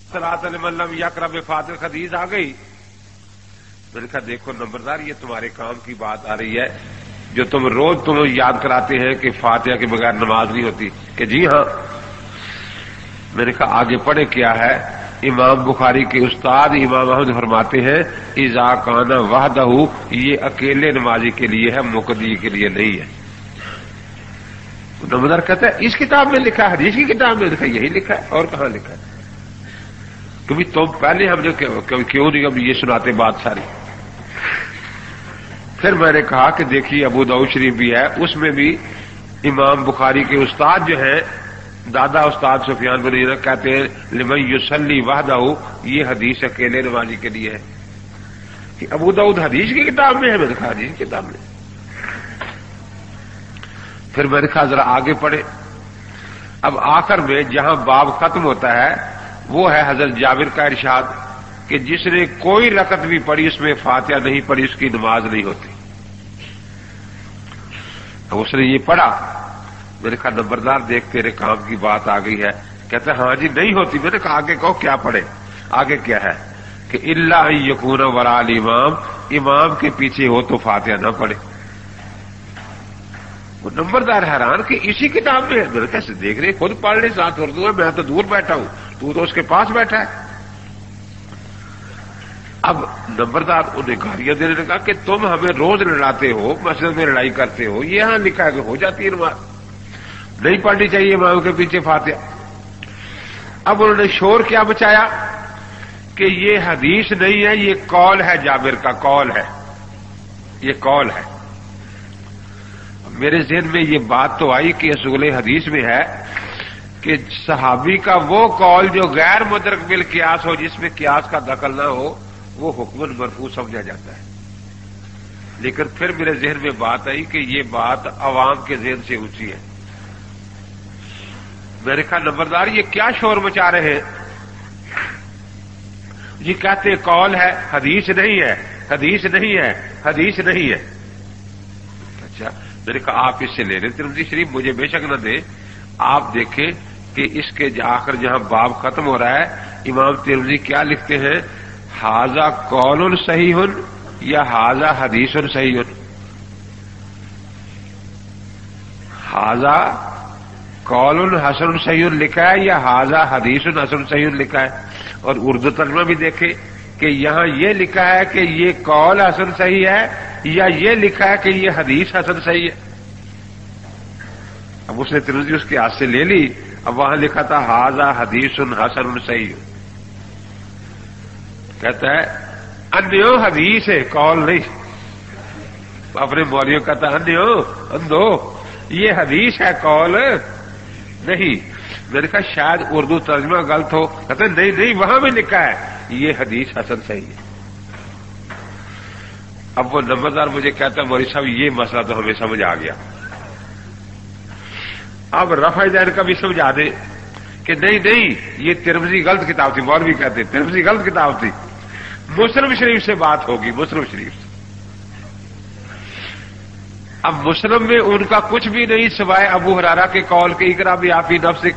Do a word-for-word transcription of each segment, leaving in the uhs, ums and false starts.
صلاۃ لمن لم یقرأ بفاتحۃ حدیث آ گئی. میں نے کہا دیکھو نمبردار یہ تمہارے کام کی بات آ رہی ہے جو تم روز تمہیں یاد کراتے ہیں کہ فاتحہ کے بغیر نماز نہیں ہوتی کہ جی ہاں. میں نے کہا آگے پڑھے کیا ہے. امام بخاری کے استاد امام احمد فرماتے ہیں اذا کان وحدہ، یہ اکیلے نمازی کے لیے ہے، مقتدی کے لیے نہیں ہے. نمبردار کہتا ہے اس کتاب میں لکھا ہے، حدیث کی کتاب میں لکھا ہے، یہی لکھا ہے اور کہاں لکھا ہے. کبھی تم پہلے ہم نے کیوں نہیں اب یہ سناتے بات ساری. پھر میں نے کہا کہ دیکھیے ابو داؤد شریف بھی ہے، اس میں بھی امام بخاری کے استاد جو ہیں دادا استاد سفیان بن عیینہ کہتے ہیں لمن یصلی وحدہ، یہ حدیث اکیلے نمازی کے لیے ہے. کہ ابو داؤد حدیث کی کتاب میں ہے. میں نے کہا حدیث کی کتاب میں. پھر میں نے کہا ذرا آگے پڑھے. اب آخر میں جہاں باب ختم ہوتا ہے وہ ہے حضرت جابر کا ارشاد کہ جس نے کوئی رکعت بھی پڑھی اس میں فاتحہ نہیں پڑھی اس کی نماز نہیں ہوتی. اب اس نے یہ پڑھا. میں نے کہا نمبردار دیکھ تیرے کام کی بات آ گئی ہے. کہتا ہے ہاں جی نہیں ہوتی. میں نے کہا آگے کہو کیا پڑھے. آگے کیا ہے کہ الا ان یکون وراء الامام، امام کے پیچھے ہو تو فاتحہ نہ پڑھے. وہ نمبردار حیران کہ اسی کتاب میں ہے. میں نے کیسے دیکھ رہے خود پڑھ لے ساتھ اردو ہے، میں تو دور بیٹھا ہوں، تو تو اس کے پاس بیٹھا ہے. اب نمبردار انہیں گالیاں دینے لگا کہ تم ہمیں روز لڑاتے ہو، مسجد میں لڑائی کرتے ہو، یہ یہاں لکھا ہے کہ ہو جاتی ہے نماز، نہیں پڑھنی چاہیے امام کے پیچھے فاتحہ. اب انہوں نے شور کیا بچایا کہ یہ حدیث نہیں ہے، یہ قول ہے جابر کا، قول ہے، یہ قول ہے. میرے ذہن میں یہ بات تو آئی کہ اصول حدیث میں ہے کہ صحابی کا وہ قول جو غیر مدرک بالقیاس ہو، جس میں قیاس کا دخل نہ ہو، وہ حکم مرفوع سمجھا جاتا ہے. لیکن پھر میرے ذہن میں بات آئی کہ یہ بات عوام کے ذہن سے اونچی ہے. میں نے کہا نمبردار یہ کیا شور مچا رہے ہیں. جی کہتے قول ہے، حدیث نہیں ہے، حدیث نہیں ہے، حدیث نہیں ہے. اچھا میں نے کہا آپ اس سے لے لیں ترمذی شریف، مجھے بے شک نہ دیں. آپ دیکھیں کہ اس کے آخر جہاں باب ختم ہو رہا ہے امام ترمذی کیا لکھتے ہیں، ھذا قول صحیح یا ھذا حدیث صحیح. ھذا قول حسن صحیح لکھا ہے یا ھذا حدیث حسن صحیح لکھا ہے. اور اردو ترجمہ بھی دیکھیں کہ یہاں یہ لکھا ہے کہ یہ قول حسن صحیح ہے یا یہ لکھا ہے کہ یہ حدیث حسن صحیح ہے. اب اس نے ترمذی اس کے ہاتھ سے لے لی. اب وہاں لکھا تھا ھذا حدیث حسن صحیح. کہتا ہے انیو حدیث ہے قول نہیں. اپنے مولویوں کہتا ہے انیو اندھو یہ حدیث ہے قول نہیں. میں نے کہا شاید اردو ترجمہ غلط ہو. کہتا ہے نہیں نہیں وہاں بھی لکھا ہے یہ حدیث حسن صحیح ہے. اب وہ نمبردار مجھے کہتا ہے مولوی صاحب یہ مسئلہ تو ہمیں سمجھ آ گیا، اب رفع ذہن کا بھی سمجھا دے کہ نہیں نہیں یہ ترمذی غلط کتاب تھی. مولوی کہتے ترمذی غلط کتاب تھی، مسلم شریف سے بات ہوگی، مسلم شریف سے. اب مسلم میں ان کا کچھ بھی نہیں سوائے ابو ہریرہ کے قول کے اقرا بفی نفسک.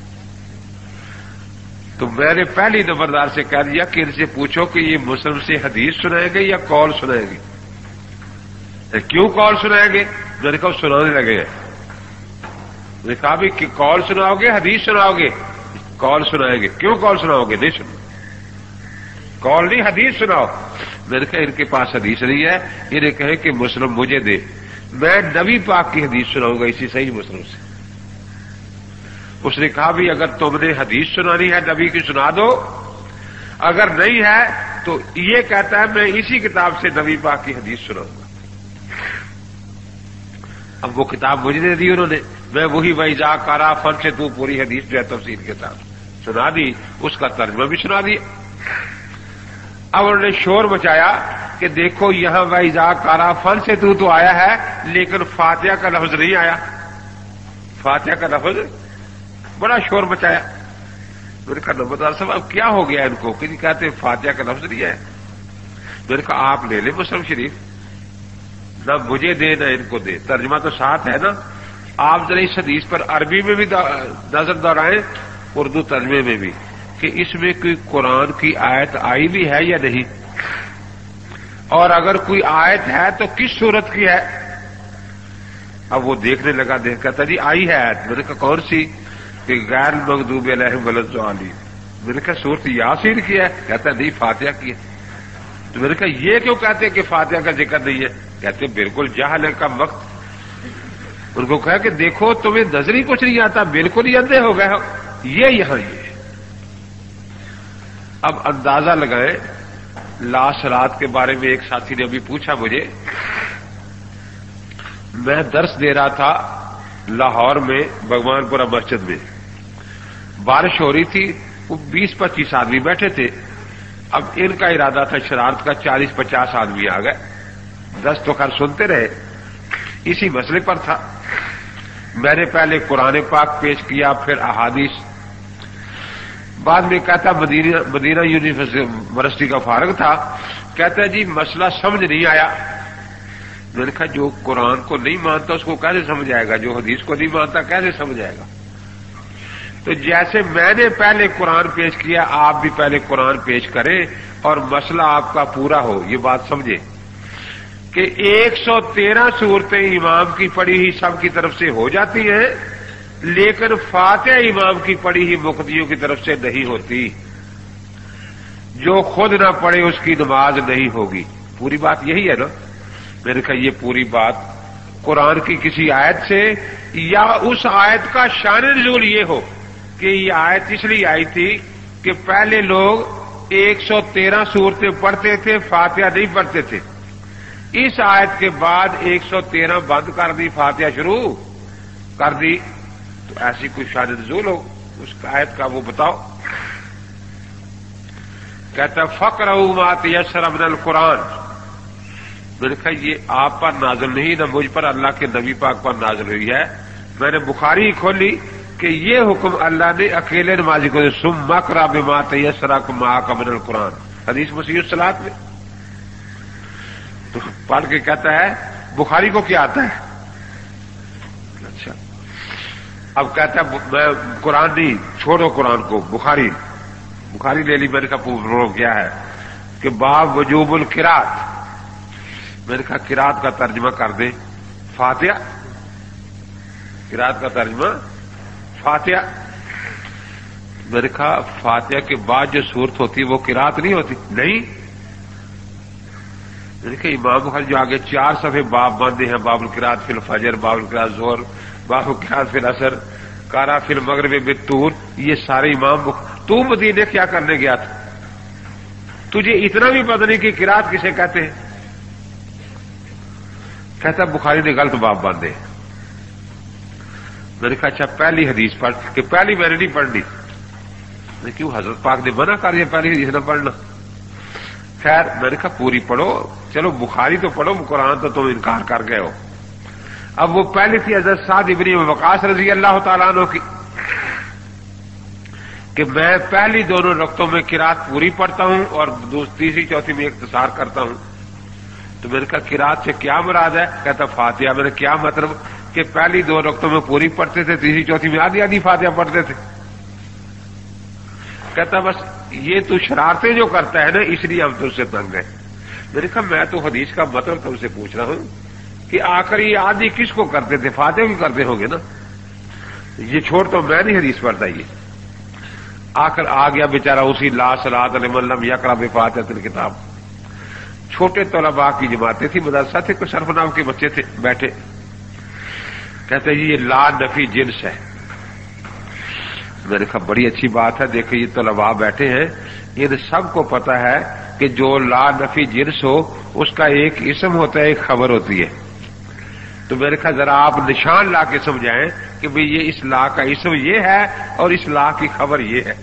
تو میں نے پہلی نمبردار سے کہہ دیا کہ ان سے پوچھو کہ یہ مسلم سے حدیث سنائیں گے یا قول سنائیں گے. کیوں قول سنائیں گے؟ میں نے کہا سنانے لگے ہیں. میں نے کہا بھی کہ قول سناؤ گے حدیث سناؤ گے؟ قول سنائیں گے. کیوں قول سناؤ گے؟ نہیں سنو قول نہیں حدیث سناؤ. میں نے کہا ان کے پاس حدیث نہیں ہے، انہیں کہیں کہ مسلم مجھے دے، میں نبی پاک کی حدیث سناؤں گا اسی صحیح مسلم سے. اس نے کہا بھی اگر تم نے حدیث سنانی ہے نبی کی سنا دو، اگر نہیں ہے تو یہ کہتا ہے میں اسی کتاب سے نبی پاک کی حدیث سناؤں گا. اب وہ کتاب مجھے دے دی انہوں نے، میں وہی وَإِذَا قَرَأَ فن سے تو پوری حدیث جو ہے تفسیر کے ساتھ سنا دی، اس کا ترجمہ بھی سنا دیا. اب انہوں نے شور مچایا کہ دیکھو یہاں وَإِذَا قَرَأَ فن سے تو تو آیا ہے لیکن فاتحہ کا لفظ نہیں آیا. فاتحہ کا لفظ بڑا شور مچایا. میں نے کہا نمبردار صاحب اب کیا ہو گیا ان کو کہ کہتے ہیں فاتحہ کا لفظ نہیں ہے. میں نے کہا آپ لے لیں مسلم شریف، نہ مجھے دے نہ ان کو دے، ترجمہ تو ساتھ ہے نا. آپ ذرا اس حدیث پر عربی میں بھی نظر دوڑائیں، اردو ترجمے میں بھی کہ اس میں کوئی قرآن کی آیت آئی بھی ہے یا نہیں، اور اگر کوئی آیت ہے تو کس صورت کی ہے؟ اب وہ دیکھنے لگا، دیکھ کہتا جی آئی ہے آیت۔ میں نے کہا کون سی؟ کہ غیر المغضوب علیہم ولا الضالین۔ میں نے کہا سورۃ یاسین کی ہے؟ کہتا نہیں فاتحہ کی ہے۔ تو میں نے کہا یہ کیوں کہتے ہیں کہ فاتحہ کا ذکر نہیں ہے؟ کہتے بالکل جہل ہے کم وقت۔ ان کو کہا کہ دیکھو تمہیں نظر ہی کچھ نہیں آتا، بالکل ہی اندھے ہو گئے ہو، یہ یہاں یہ۔ اب اندازہ لگائیں، لاصلات کے بارے میں ایک ساتھی نے ابھی پوچھا مجھے، میں درس دے رہا تھا لاہور میں بھگوان پورہ مسجد میں، بارش ہو رہی تھی، وہ بیس پچیس آدمی بیٹھے تھے۔ اب ان کا ارادہ تھا شرارت کا، چالیس پچاس آدمی آ گئے، دس تو خیر سنتے رہے، اسی مسئلے پر تھا۔ میں نے پہلے قرآن پاک پیش کیا، پھر احادیث، بعد میں کہتا مدینہ مدینہ یونیورسٹی کا فارغ تھا، کہتا ہے جی مسئلہ سمجھ نہیں آیا۔ میں نے کہا جو قرآن کو نہیں مانتا اس کو کیسے سمجھ آئے گا، جو حدیث کو نہیں مانتا کیسے سمجھ آئے گا؟ تو جیسے میں نے پہلے قرآن پیش کیا، آپ بھی پہلے قرآن پیش کریں اور مسئلہ آپ کا پورا ہو۔ یہ بات سمجھے کہ ایک سو تیرہ صورتیں امام کی پڑھی ہی سب کی طرف سے ہو جاتی ہیں، لیکن فاتحہ امام کی پڑھی ہی مقتدیوں کی طرف سے نہیں ہوتی۔ جو خود نہ پڑھے اس کی نماز نہیں ہوگی۔ پوری بات یہی ہے نا؟ میں نے کہا یہ پوری بات قرآن کی کسی آیت سے یا اس آیت کا شان نزول یہ ہو کہ یہ آیت اس لیے آئی تھی کہ پہلے لوگ ایک سو تیرہ صورتیں پڑھتے تھے، فاتحہ نہیں پڑھتے تھے، اس آیت کے بعد ایک سو تیرہ بند کر دی، فاتحہ شروع کر دی، تو ایسی کوئی شان نزول ہو اس آیت کا وہ بتاؤ۔ کہتا فقرؤ ما تیسر من القرآن۔ میں نے کہا یہ آپ پر نازل نہیں، نہ مجھ پر، اللہ کے نبی پاک پر نازل ہوئی ہے۔ میں نے بخاری کھولی کہ یہ حکم اللہ نے اکیلے نمازی کو دے، ثم اقرأ بما تیسر معک من القرآن، حدیث مسیح الصلاۃ میں۔ تو پڑھ کے کہتا ہے بخاری کو کیا آتا ہے؟ اچھا اب کہتا ہے میں قرآن نہیں، چھوڑو قرآن کو، بخاری بخاری لے لی۔ میں نے کہا پورا کیا ہے؟ کہ باب وجوب القراءۃ۔ میں نے کہا قراءت کا ترجمہ کر دیں فاتحہ، قراءت کا ترجمہ فاتحہ۔ میں نے کہا فاتحہ کے بعد جو صورت ہوتی ہے وہ قراءت نہیں ہوتی؟ نہیں۔ میں نے کہا امام بخاری جو آگے چار صفحے باب باندھے ہیں، باب القراءۃ فی الفجر، باب القراءۃ ظہر، باب القراءۃ فی العصر، قرأ فی المغرب بالطور، یہ سارے امام بخاری۔ تو مدینے کیا کرنے گیا تھا؟ تجھے اتنا بھی پتہ نہیں کہ قراءت کسے کہتے ہیں؟ کہتا بخاری نے غلط باب باندھے۔ میں نے کہا اچھا پہلی حدیث پڑھ، کہ پہلی میں نے نہیں پڑھنی۔ میں کیوں؟ حضرت پاک نے منع کر دیا پہلی حدیث نہ پڑھنا۔ خیر میں نے کہا پوری پڑھو، چلو بخاری تو پڑھو، قرآن تو تم انکار کر گئے ہو۔ اب وہ پہلی تھی حضرت سعد ابن وقاص رضی اللہ تعالیٰ عنہ کی، کہ میں پہلی دونوں رکعتوں میں قرات پوری پڑھتا ہوں اور تیسری چوتھی میں اختصار کرتا ہوں۔ تو میں نے کہا قرات سے کیا مراد ہے؟ کہتا فاتحہ۔ میں نے کیا مطلب؟ کہ پہلی دو رکعتوں میں پوری پڑھتے تھے، تیسری چوتھی میں آدھی آدھی فاتحہ پڑھتے تھے۔ کہتا بس یہ تو شرارتیں جو کرتا ہے نا اس لیے ہم تم سے تنگ ہیں۔ میں نے کہا میں تو حدیث کا مطلب تم سے پوچھ رہا ہوں کہ آخر یہ آدھی کس کو کرتے تھے؟ فاتحہ بھی کرتے ہوں گے نا۔ یہ چھوڑ تو میں نہیں حدیث پڑھتا، یہ آخر آ گیا بیچارہ اسی لا صلاۃ لمن لم یقرأ بفاتحۃ الکتاب۔ چھوٹے طلباء کی جماعتیں تھی، مدرسہ تھے، کوئی شرف نام کے بچے تھے بیٹھے، کہتے جی یہ لا نفی جنس ہے۔ میں نے کہا بڑی اچھی بات ہے، دیکھیں یہ طلباء بیٹھے ہیں، ان سب کو پتہ ہے کہ جو لا نفی جنس ہو اس کا ایک اسم ہوتا ہے، ایک خبر ہوتی ہے۔ تو میں نے کہا ذرا آپ نشان لا کے سمجھائیں کہ بھئی یہ اس لا کا اسم یہ ہے اور اس لا کی خبر یہ ہے۔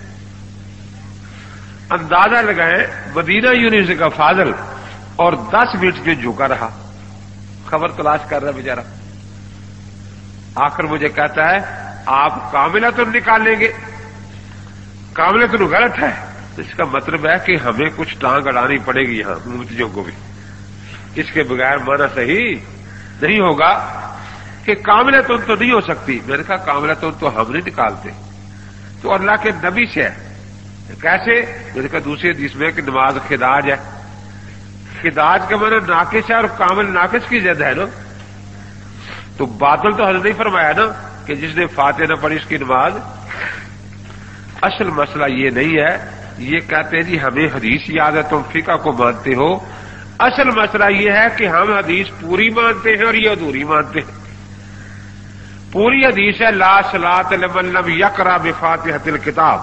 اندازہ لگائیں مدینہ یونیورسٹی کا فاضل اور دس منٹ جو جھکا رہا، خبر تلاش کر رہا بیچارہ، آخر مجھے کہتا ہے آپ کاملۃ نکالیں گے، کاملۃ غلط ہے۔ تو اس کا مطلب ہے کہ ہمیں کچھ ٹانگ اڑانی پڑے گی یہاں مفتیوں کو بھی، اس کے بغیر مانا صحیح نہیں ہوگا کہ کاملۃ تو نہیں ہو سکتی۔ میں نے کہا کاملۃ تو ہم نہیں نکالتے، تو اللہ کے نبی سے ہے، کیسے؟ میں نے کہا دوسری حدیث میں کہ نماز خداج ہے. خداج کا معنی ناقص ہے اور کامل ناقص کی ضد ہے نا. تو باطل تو حضرت نے فرمایا نا کہ جس نے فاتحہ نہ پڑھی اس کی نماز. اصل مسئلہ یہ نہیں ہے. یہ کہتے ہیں جی ہمیں حدیث یاد ہے تم فقہ کو مانتے ہو. اصل مسئلہ یہ ہے کہ ہم حدیث پوری مانتے ہیں اور یہ ادھوری مانتے ہیں. پوری حدیث ہے لا صلاۃ لمن لم یقرأ بفاتحۃ الکتاب،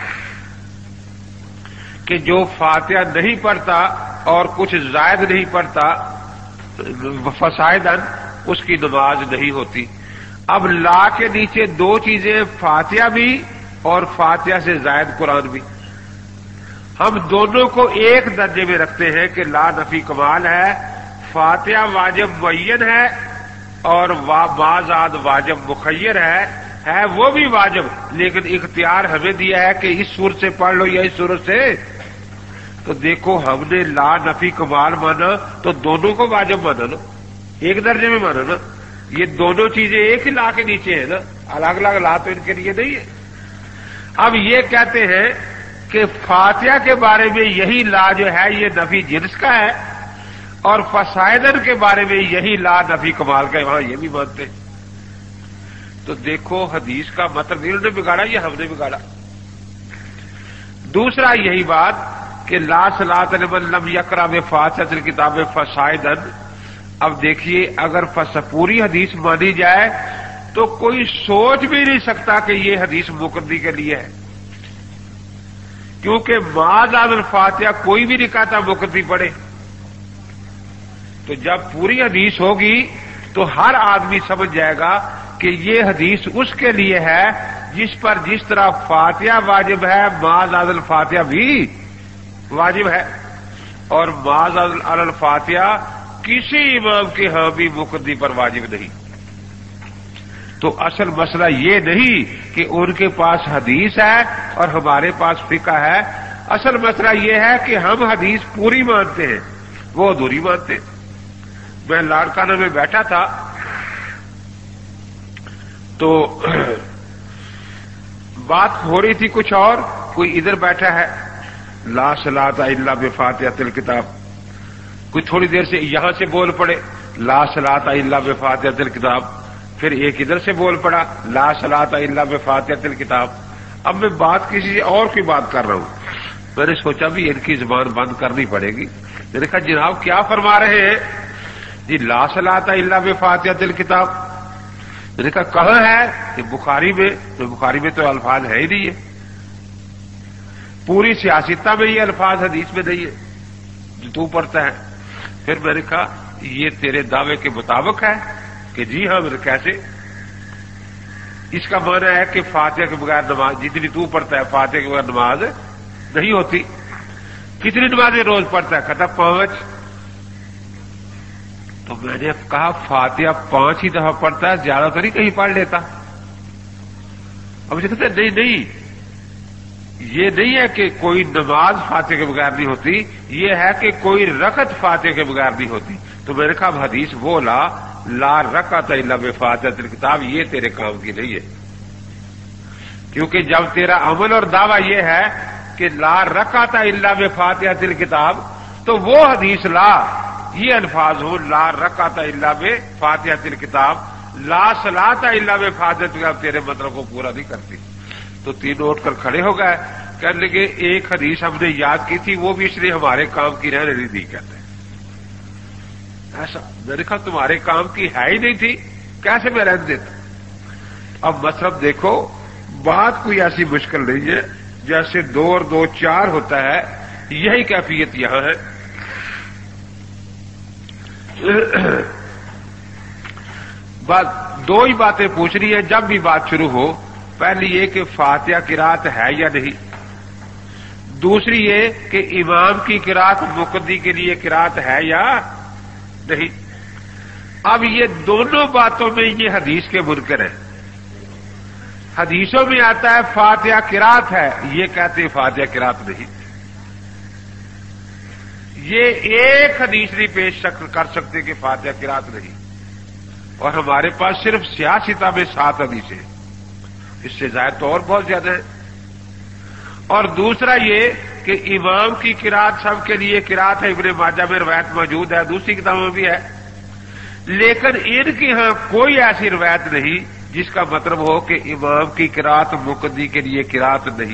کہ جو فاتحہ نہیں پڑھتا اور کچھ زائد نہیں پڑھتا فصاعداً اس کی نماز نہیں ہوتی. اب لا کے نیچے دو چیزیں، فاتحہ بھی اور فاتحہ سے زائد قرآن بھی. ہم دونوں کو ایک درجے میں رکھتے ہیں کہ لا نفی کمال ہے، فاتحہ واجب معین ہے اور بازاد واجب مخیر ہے ہے وہ بھی واجب، لیکن اختیار ہمیں دیا ہے کہ اس صورت سے پڑھ لو یا اس صورت سے. تو دیکھو ہم نے لا نفی کمال مانا تو دونوں کو واجب مانا نا، ایک درجے میں مانا نا. یہ دونوں چیزیں ایک ہی لا کے نیچے ہیں نا، الگ الگ لا تو ان کے لیے نہیں ہے. اب یہ کہتے ہیں کہ فاتحہ کے بارے میں یہی لا جو ہے یہ نفی جنس کا ہے اور فصاعدن کے بارے میں یہی لا نفی کمال کا ہے، وہاں یہ بھی مانتے ہیں. تو دیکھو حدیث کا مطلب انہوں نے بگاڑا یا ہم نے بگاڑا. دوسرا یہی بات کہ لا صلاۃ لمن لم یقرأ بفاتحۃ الکتاب فصاعدن. اب دیکھیے اگر پوری حدیث مانی جائے تو کوئی سوچ بھی نہیں سکتا کہ یہ حدیث مقتدی کے لیے ہے، کیونکہ ما زاد الفاتحہ کوئی بھی نہیں کہتا مقتدی پڑھے. تو جب پوری حدیث ہوگی تو ہر آدمی سمجھ جائے گا کہ یہ حدیث اس کے لیے ہے جس پر جس طرح فاتحہ واجب ہے ما زاد الفاتحہ بھی واجب ہے، اور ما زاد الفاتحہ کسی امام کے ہاں بھی مقتدی پر واجب نہیں. تو اصل مسئلہ یہ نہیں کہ ان کے پاس حدیث ہے اور ہمارے پاس فقہ ہے. اصل مسئلہ یہ ہے کہ ہم حدیث پوری مانتے ہیں، وہ ادھوری مانتے ہیں. میں لاڑکانہ میں بیٹھا تھا تو بات ہو رہی تھی کچھ اور، کوئی ادھر بیٹھا ہے لا صلاۃ الا بفاتحۃ الکتاب، کوئی تھوڑی دیر سے یہاں سے بول پڑے لا صلاۃ الا بفاتحۃ الکتاب، پھر ایک ادھر سے بول پڑا لا صلاۃ الا بفاتحۃ الکتاب. اب میں بات کسی سے اور کی بات کر رہا ہوں. میں نے سوچا بھی ان کی زبان بند کرنی پڑے گی. میں نے کہا جناب کیا فرما رہے ہیں جی لا صلاۃ الا بفاتحۃ الکتاب؟ میں نے کہا کہاں ہے کہ بخاری میں؟ تو بخاری میں تو الفاظ ہے ہی نہیں ہے، پوری سیاستہ میں یہ الفاظ حدیث میں نہیں ہے جو تو پڑھتا ہے. پھر میں نے کہا یہ تیرے دعوے کے مطابق ہے کہ جی ہاں. میرے کیسے؟ اس کا معنی ہے کہ فاتحہ کے بغیر نماز جتنی تو پڑھتا ہے فاتحہ کے بغیر نماز نہیں ہوتی. کتنی نمازیں روز پڑھتا ہے؟ کہتا پانچ. تو میں نے کہا فاتحہ پانچ ہی دفعہ پڑھتا ہے، زیادہ تو نہیں کہیں پڑھ لیتا؟ اب مجھے کہتے نہیں نہیں یہ نہیں ہے کہ کوئی نماز فاتحہ کے بغیر نہیں ہوتی، یہ ہے کہ کوئی رکعت فاتحہ کے بغیر نہیں ہوتی. تو میں نے کہا حدیث وہ لا لا رکعت الا بفاتحۃ الکتاب یہ تیرے کام کی نہیں ہے، کیونکہ جب تیرا عمل اور دعویٰ یہ ہے کہ لا رکعت الا بفاتحۃ الکتاب تو وہ حدیث لا یہ الفاظ ہو لا رکعت الا بفاتحۃ الکتاب، لا صلاۃ الا بفاتحۃ الکتاب تیرے مطلب کو پورا نہیں کرتی. تو تینوں اٹھ کر کھڑے ہو گئے، کہنے لگے ایک حدیث ہم نے یاد کی تھی وہ بھی اس لیے ہمارے کام کی رہنے نہیں دی. کہتے ہیں ایسا؟ میں نے کہا تمہارے کام کی ہے ہی نہیں تھی، کیسے میں رہنے دیتا؟ اب مطلب دیکھو بات کوئی ایسی مشکل نہیں ہے، جیسے دو اور دو چار ہوتا ہے، یہی کیفیت یہاں ہے. بات دو ہی باتیں پوچھ رہی ہے جب بھی بات شروع ہو. پہلی یہ کہ فاتحہ قرات ہے یا نہیں، دوسری یہ کہ امام کی قرات مقتدی کے لیے قرات ہے یا نہیں. اب یہ دونوں باتوں میں یہ حدیث کے منکر ہیں. حدیثوں میں آتا ہے فاتحہ قرات ہے، یہ کہتے ہیں فاتحہ قرات نہیں. یہ ایک حدیث نہیں پیش کر سکتے کہ فاتحہ قرات نہیں، اور ہمارے پاس صرف سیاستہ میں سات حدیثیں، اس سے زائد تو اور بہت زیادہ ہے. اور دوسرا یہ کہ امام کی قرات سب کے لیے قرات ہے، ابن ماجہ میں روایت موجود ہے، دوسری کتابوں میں بھی ہے، لیکن ان کے ہاں کوئی ایسی روایت نہیں جس کا مطلب ہو کہ امام کی قرات مقتدی کے لیے قرات نہیں۔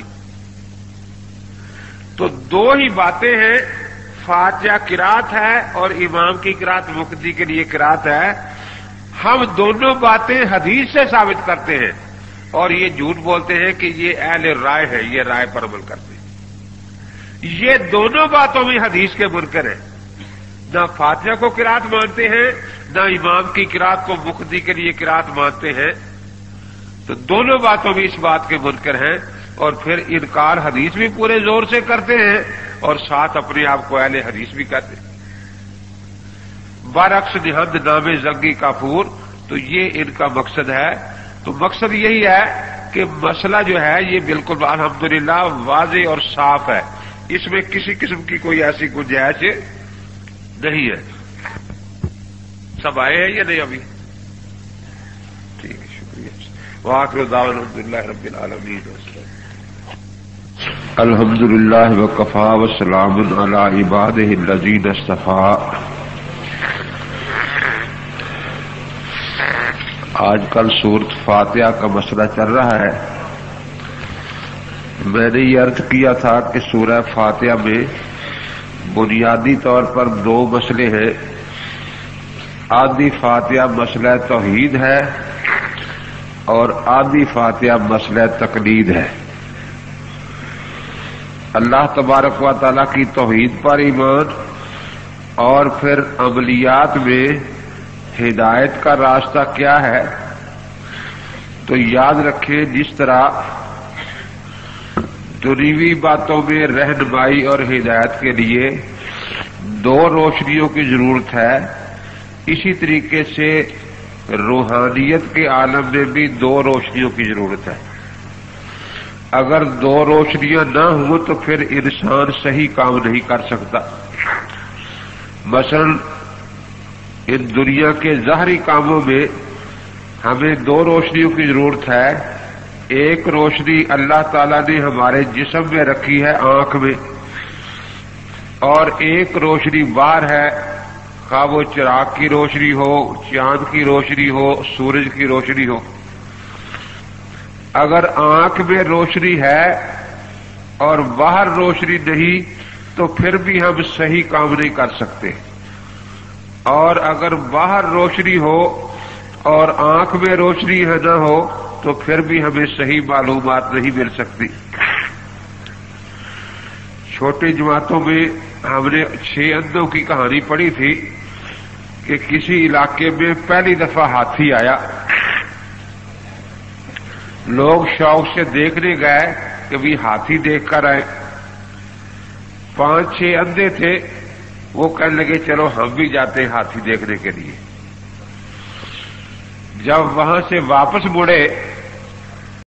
تو دو ہی باتیں ہیں، فاتحہ قرات ہے اور امام کی قرات مقتدی کے لیے قرات ہے۔ ہم دونوں باتیں حدیث سے ثابت کرتے ہیں اور یہ جھوٹ بولتے ہیں کہ یہ اہل رائے ہے، یہ رائے پر عمل کرتے ہیں۔ یہ دونوں باتوں میں حدیث کے منکر ہیں، نہ فاتحہ کو قرات مانتے ہیں نہ امام کی قرات کو مقتدی کے لیے قرات مانتے ہیں، تو دونوں باتوں میں اس بات کے منکر ہیں، اور پھر انکار حدیث بھی پورے زور سے کرتے ہیں اور ساتھ اپنے آپ کو اہل حدیث بھی کرتے ہیں۔ برعکس نہند نام زنگی کافور، تو یہ ان کا مقصد ہے۔ تو مقصد یہی ہے کہ مسئلہ جو ہے یہ بالکل الحمدللہ واضح اور صاف ہے، اس میں کسی قسم کی کوئی ایسی گنجائش نہیں ہے۔ سب آئے ہیں یا نہیں ابھی؟ ٹھیک ہے، شکریہ۔ وآخر دعوانا الحمدللہ رب العالمین۔ الحمدللہ وکفی وسلام علی عبادہ الذین اصطفی۔ آج کل سورۃ فاتحہ کا مسئلہ چل رہا ہے۔ میں نے یہ عرض کیا تھا کہ سورہ فاتحہ میں بنیادی طور پر دو مسئلے ہیں۔ آدھی فاتحہ مسئلہ توحید ہے اور آدھی فاتحہ مسئلہ تقلید ہے۔ اللہ تبارک و تعالیٰ کی توحید پر ایمان اور پھر عملیات میں ہدایت کا راستہ کیا ہے، تو یاد رکھیں جس طرح دنیوی باتوں میں رہنمائی اور ہدایت کے لیے دو روشنیوں کی ضرورت ہے، اسی طریقے سے روحانیت کے عالم میں بھی دو روشنیوں کی ضرورت ہے۔ اگر دو روشنیاں نہ ہوں تو پھر انسان صحیح کام نہیں کر سکتا۔ مثلا ان دنیا کے ظاہری کاموں میں ہمیں دو روشنیوں کی ضرورت ہے۔ ایک روشنی اللہ تعالیٰ نے ہمارے جسم میں رکھی ہے آنکھ میں، اور ایک روشنی باہر ہے، خواہ وہ چراغ کی روشنی ہو، چاند کی روشنی ہو، سورج کی روشنی ہو۔ اگر آنکھ میں روشنی ہے اور باہر روشنی نہیں تو پھر بھی ہم صحیح کام نہیں کر سکتے، اور اگر باہر روشنی ہو اور آنکھ میں روشنی ہے نہ ہو تو پھر بھی ہمیں صحیح معلومات نہیں مل سکتی۔ چھوٹی جماعتوں میں ہم نے چھ اندھوں کی کہانی پڑھی تھی کہ کسی علاقے میں پہلی دفعہ ہاتھی آیا، لوگ شوق سے دیکھنے گئے کہ بھی ہاتھی دیکھ کر آئے۔ پانچ چھ اندھے تھے، وہ کہنے لگے چلو ہم بھی جاتے ہیں ہاتھی دیکھنے کے لیے۔ جب وہاں سے واپس مڑے